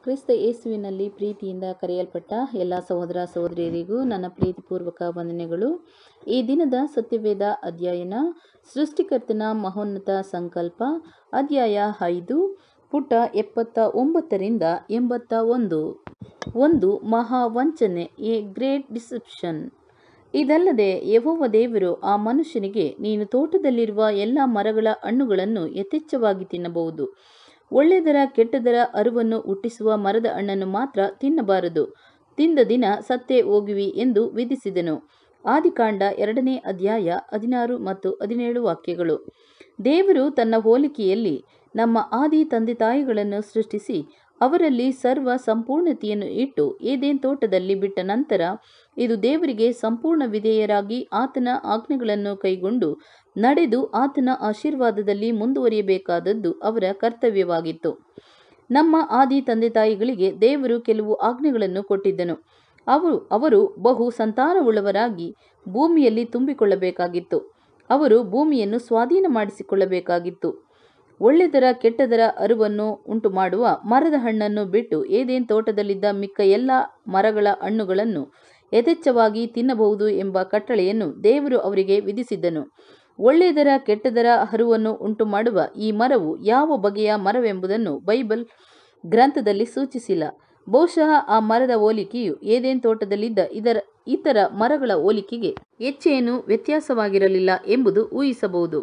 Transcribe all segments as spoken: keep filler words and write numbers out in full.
ಕ್ರಿಸ್ತ ಯೇಸುವಿನಲ್ಲಿ ಪ್ರೀತಿಯಿಂದ ಕರೆಯಲ್ಪಟ್ಟ ಎಲ್ಲ ಸಹೋದರ ಸಹೋದರಿಯರಿಗೂ ನನ್ನ ಪ್ರೀತಿಪೂರ್ವಕ ವಂದನೆಗಳು. ಈ ದಿನದ ಸತ್ಯವೇದ ಅಧ್ಯಯನ ಸೃಷ್ಟಿಕರ್ತನ ಮಹೋನ್ನತ ಸಂಕಲ್ಪ, ಅಧ್ಯಾಯ ಐದು, ಪುಟ ಎಪ್ಪತ್ತ ಒಂಬತ್ತರಿಂದ ಎಂಬತ್ತ ಒಂದು. ಒಂದು ಮಹಾವಂಚನೆ, ಎ ಗ್ರೇಟ್ ಡಿಸೆಪ್ಷನ್. ಇದಲ್ಲದೆ ಯೆಹೋವ ದೇವರು ಆ ಮನುಷ್ಯನಿಗೆ, ನೀನು ತೋಟದಲ್ಲಿರುವ ಎಲ್ಲ ಮರಗಳ ಹಣ್ಣುಗಳನ್ನು ಯಥೇಚ್ಛವಾಗಿ ತಿನ್ನಬಹುದು, ಒಳ್ಳೆಯದರ ಕೆಟ್ಟದರ ಅರಿವನ್ನು ಹುಟ್ಟಿಸುವ ಮರದ ಹಣ್ಣನ್ನು ಮಾತ್ರ ತಿನ್ನಬಾರದು, ತಿಂದ ದಿನ ಸತ್ತೇ ಹೋಗುವಿ ಎಂದು ವಿಧಿಸಿದನು. ಆದಿಕಾಂಡ ಎರಡನೇ ಅಧ್ಯಾಯ ಹದಿನಾರು ಮತ್ತು ಹದಿನೇಳು ವಾಕ್ಯಗಳು. ದೇವರು ತನ್ನ ಹೋಲಿಕೆಯಲ್ಲಿ ನಮ್ಮ ಆದಿ ತಂದೆ ತಾಯಿಗಳನ್ನು ಸೃಷ್ಟಿಸಿ ಅವರಲ್ಲಿ ಸರ್ವ ಸಂಪೂರ್ಣತೆಯನ್ನು ಇಟ್ಟು ಏದೇನ್ ತೋಟದಲ್ಲಿ ಬಿಟ್ಟ ನಂತರ ಇದು ದೇವರಿಗೆ ಸಂಪೂರ್ಣ ವಿಧೇಯರಾಗಿ ಆತನ ಆಜ್ಞೆಗಳನ್ನು ಕೈಗೊಂಡು ನಡೆದು ಆತನ ಆಶೀರ್ವಾದದಲ್ಲಿ ಮುಂದುವರಿಯಬೇಕಾದದ್ದು ಅವರ ಕರ್ತವ್ಯವಾಗಿತ್ತು. ನಮ್ಮ ಆದಿ ತಂದೆ ತಾಯಿಗಳಿಗೆ ದೇವರು ಕೆಲವು ಆಜ್ಞೆಗಳನ್ನು ಕೊಟ್ಟಿದ್ದನು. ಅವರು ಅವರು ಬಹು ಸಂತಾನವುಳ್ಳವರಾಗಿ ಭೂಮಿಯಲ್ಲಿ ತುಂಬಿಕೊಳ್ಳಬೇಕಾಗಿತ್ತು. ಅವರು ಭೂಮಿಯನ್ನು ಸ್ವಾಧೀನ ಮಾಡಿಸಿಕೊಳ್ಳಬೇಕಾಗಿತ್ತು. ಒಳ್ಳೆದರ ಕೆಟ್ಟದರ ಅರಿವನ್ನು ಉಂಟು ಮಾಡುವ ಮರದ ಹಣ್ಣನ್ನು ಬಿಟ್ಟು ಏದೇನ್ ತೋಟದಲ್ಲಿದ್ದ ಮಿಕ್ಕ ಎಲ್ಲ ಮರಗಳ ಹಣ್ಣುಗಳನ್ನು ಯಥೇಚ್ಛವಾಗಿ ತಿನ್ನಬಹುದು ಎಂಬ ಕಟ್ಟಳೆಯನ್ನು ದೇವರು ಅವರಿಗೆ ವಿಧಿಸಿದ್ದನು. ಒಳ್ಳೆಯದರ ಕೆಟ್ಟದರ ಅರಿವನ್ನು ಉಂಟು ಮಾಡುವ ಈ ಮರವು ಯಾವ ಬಗೆಯ ಮರವೆಂಬುದನ್ನು ಬೈಬಲ್ ಗ್ರಂಥದಲ್ಲಿ ಸೂಚಿಸಿಲ್ಲ. ಬಹುಶಃ ಆ ಮರದ ಹೋಲಿಕೆಯು ಏದೇನ್ ತೋಟದಲ್ಲಿದ್ದ ಇದರ ಇತರ ಮರಗಳ ಹೋಲಿಕೆಗೆ ಹೆಚ್ಚೇನು ವ್ಯತ್ಯಾಸವಾಗಿರಲಿಲ್ಲ ಎಂಬುದು ಊಹಿಸಬಹುದು.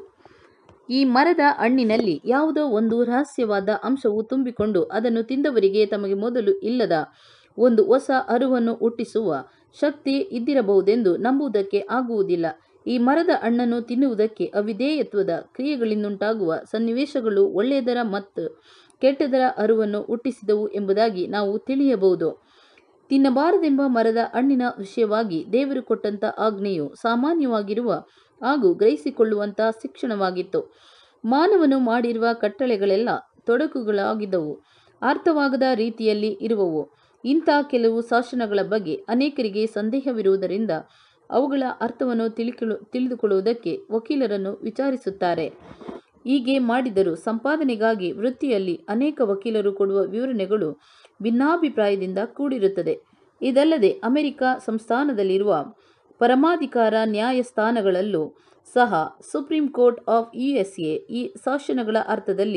ಈ ಮರದ ಹಣ್ಣಿನಲ್ಲಿ ಯಾವುದೋ ಒಂದು ರಹಸ್ಯವಾದ ಅಂಶವು ತುಂಬಿಕೊಂಡು ಅದನ್ನು ತಿಂದವರಿಗೆ ತಮಗೆ ಮೊದಲು ಇಲ್ಲದ ಒಂದು ಹೊಸ ಅರಿವನ್ನು ಹುಟ್ಟಿಸುವ ಶಕ್ತಿ ಇದ್ದಿರಬಹುದೆಂದು ನಂಬುವುದಕ್ಕೆ ಆಗುವುದಿಲ್ಲ. ಈ ಮರದ ಹಣ್ಣನ್ನು ತಿನ್ನುವುದಕ್ಕೆ ಅವಿಧೇಯತ್ವದ ಕ್ರಿಯೆಗಳಿಂದುಂಟಾಗುವ ಸನ್ನಿವೇಶಗಳು ಒಳ್ಳೆಯದರ ಮತ್ತು ಕೆಟ್ಟದರ ಅರಿವನ್ನು ಹುಟ್ಟಿಸಿದವು ಎಂಬುದಾಗಿ ನಾವು ತಿಳಿಯಬಹುದು. ತಿನ್ನಬಾರದೆಂಬ ಮರದ ಹಣ್ಣಿನ ವಿಷಯವಾಗಿ ದೇವರು ಕೊಟ್ಟಂಥ ಆಜ್ಞೆಯು ಸಾಮಾನ್ಯವಾಗಿರುವ ಹಾಗೂ ಗ್ರಹಿಸಿಕೊಳ್ಳುವಂಥ ಶಿಕ್ಷಣವಾಗಿತ್ತು. ಮಾನವನು ಮಾಡಿರುವ ಕಟ್ಟಳೆಗಳೆಲ್ಲ ತೊಡಕುಗಳಾಗಿದ್ದವು, ಅರ್ಥವಾಗದ ರೀತಿಯಲ್ಲಿ ಇರುವವು. ಇಂಥ ಕೆಲವು ಶಾಸನಗಳ ಬಗ್ಗೆ ಅನೇಕರಿಗೆ ಸಂದೇಹವಿರುವುದರಿಂದ ಅವುಗಳ ಅರ್ಥವನ್ನು ತಿಳಿಕೊಳ್ಳು ತಿಳಿದುಕೊಳ್ಳುವುದಕ್ಕೆ ವಕೀಲರನ್ನು ವಿಚಾರಿಸುತ್ತಾರೆ. ಹೀಗೆ ಮಾಡಿದರೂ ಸಂಪಾದನೆಗಾಗಿ ವೃತ್ತಿಯಲ್ಲಿ ಅನೇಕ ವಕೀಲರು ಕೊಡುವ ವಿವರಣೆಗಳು ಭಿನ್ನಾಭಿಪ್ರಾಯದಿಂದ ಕೂಡಿರುತ್ತದೆ. ಇದಲ್ಲದೆ ಅಮೆರಿಕ ಸಂಸ್ಥಾನದಲ್ಲಿರುವ ಪರಮಾಧಿಕಾರ ನ್ಯಾಯಸ್ಥಾನಗಳಲ್ಲೂ ಸಹ supreme court of U S A ಈ ಶಾಸನಗಳ ಅರ್ಥದಲ್ಲಿ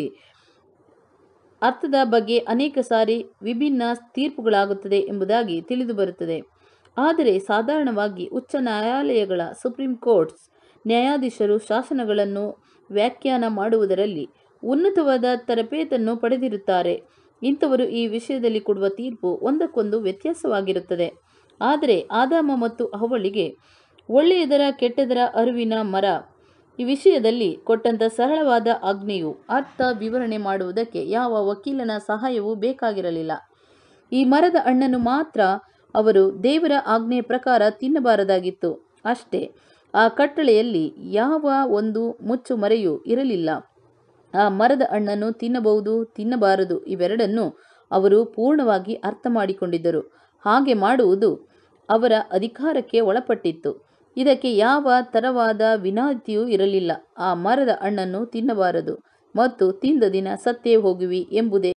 ಅರ್ಥದ ಬಗ್ಗೆ ಅನೇಕ ಸಾರಿ ವಿಭಿನ್ನ ತೀರ್ಪುಗಳಾಗುತ್ತದೆ ಎಂಬುದಾಗಿ ತಿಳಿದುಬರುತ್ತದೆ. ಆದರೆ ಸಾಧಾರಣವಾಗಿ ಉಚ್ಚ ನ್ಯಾಯಾಲಯಗಳ ಸುಪ್ರೀಂ ಕೋರ್ಟ್ಸ್ ನ್ಯಾಯಾಧೀಶರು ಶಾಸನಗಳನ್ನು ವ್ಯಾಖ್ಯಾನ ಮಾಡುವುದರಲ್ಲಿ ಉನ್ನತವಾದ ತರಬೇತನ್ನು ಪಡೆದಿರುತ್ತಾರೆ. ಇಂಥವರು ಈ ವಿಷಯದಲ್ಲಿ ಕೊಡುವ ತೀರ್ಪು ಒಂದಕ್ಕೊಂದು ವ್ಯತ್ಯಾಸವಾಗಿರುತ್ತದೆ. ಆದರೆ ಆದಾಮ ಮತ್ತು ಹವ್ವಳಿಗೆ ಒಳ್ಳೆಯದರ ಕೆಟ್ಟದರ ಅರಿವಿನ ಮರ ಈ ವಿಷಯದಲ್ಲಿ ಕೊಟ್ಟಂಥ ಸರಳವಾದ ಆಜ್ಞೆಯು ಅರ್ಥ ವಿವರಣೆ ಮಾಡುವುದಕ್ಕೆ ಯಾವ ವಕೀಲನ ಸಹಾಯವೂ ಬೇಕಾಗಿರಲಿಲ್ಲ. ಈ ಮರದ ಹಣ್ಣನ್ನು ಮಾತ್ರ ಅವರು ದೇವರ ಆಜ್ಞೆಯ ಪ್ರಕಾರ ತಿನ್ನಬಾರದಾಗಿತ್ತು ಅಷ್ಟೇ. ಆ ಕಟ್ಟಳೆಯಲ್ಲಿ ಯಾವ ಒಂದು ಮುಚ್ಚುಮರೆಯೂ ಇರಲಿಲ್ಲ. ಆ ಮರದ ಹಣ್ಣನ್ನು ತಿನ್ನಬಹುದು, ತಿನ್ನಬಾರದು ಇವೆರಡನ್ನು ಅವರು ಪೂರ್ಣವಾಗಿ ಅರ್ಥ ಮಾಡಿಕೊಂಡಿದ್ದರು. ಹಾಗೆ ಮಾಡುವುದು ಅವರ ಅಧಿಕಾರಕ್ಕೆ ಒಳಪಟ್ಟಿತ್ತು. ಇದಕ್ಕೆ ಯಾವ ತರವಾದ ವಿನಾಯಿತಿಯೂ ಇರಲಿಲ್ಲ. ಆ ಮರದ ಹಣ್ಣನ್ನು ತಿನ್ನಬಾರದು ಮತ್ತು ತಿಂದ ದಿನ ಸತ್ತೇ ಹೋಗುವಿ ಎಂಬುದೇ